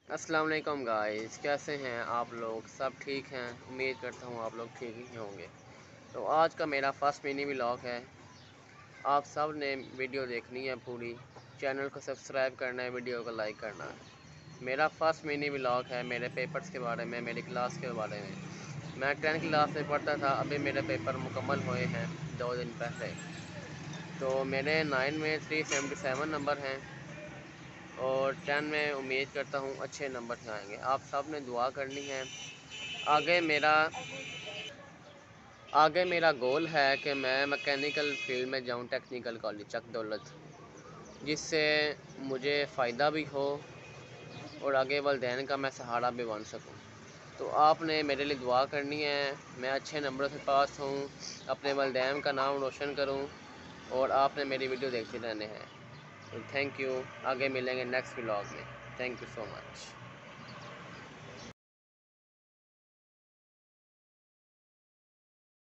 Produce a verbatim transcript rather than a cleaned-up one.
अस्सलाम वालेकुम गाइस, कैसे हैं आप लोग? सब ठीक हैं? उम्मीद करता हूँ आप लोग ठीक ही होंगे। तो आज का मेरा फर्स्ट मिनी व्लॉग है। आप सब ने वीडियो देखनी है पूरी, चैनल को सब्सक्राइब करना है, वीडियो को लाइक करना है। मेरा फर्स्ट मिनी व्लॉग है मेरे पेपर्स के बारे में, मेरी क्लास के बारे में। मैं टेंथ क्लास में पढ़ता था, अभी मेरे पेपर मुकम्मल हुए हैं दो दिन पहले। तो मेरे नाइन में थ्री सेवेंटी सेवन नंबर हैं और टेन में उम्मीद करता हूँ अच्छे नंबर से आएंगे। आप सब ने दुआ करनी है। आगे मेरा आगे मेरा गोल है कि मैं मैकेनिकल फील्ड में जाऊँ, टेक्निकल कॉलेज चक दौलत, जिससे मुझे फ़ायदा भी हो और आगे वालिदैन का मैं सहारा भी बन सकूँ। तो आपने मेरे लिए दुआ करनी है, मैं अच्छे नंबरों से पास हूँ, अपने वालिदैन का नाम रोशन करूँ और आपने मेरी वीडियो देखते रहने हैं। तो थैंक यू। आगे मिलेंगे नेक्स्ट व्लॉग में। Thank you so much.